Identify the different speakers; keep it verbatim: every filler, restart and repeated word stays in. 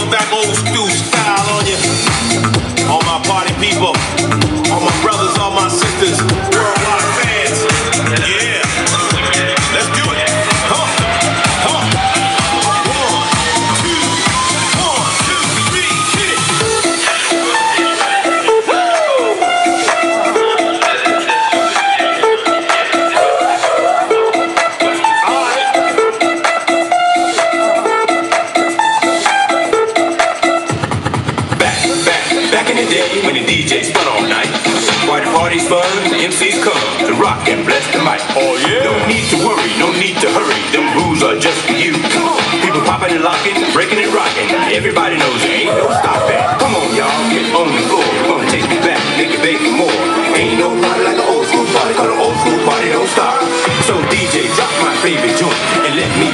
Speaker 1: back old school style on you. All my party people, all my brothers, all my sisters, worldwide fans. Yeah, let's do it. Come on, come on. One, two, one, two, three, hit it. All right. Back, back, back in the day when the D J spun all night. Why the party's fun, the M Cs come to rock and bless the mic. Oh yeah. No need to worry, no need to hurry. Them rules are just for you. Come on. People popping and locking, breaking and rocking. Everybody knows there ain't no stopping. Come on, y'all, get on the floor. We're gonna take it back, make it big for more. Ain't no party like an old school party, cause an old school party don't stop. So D J, drop my favorite joint and let me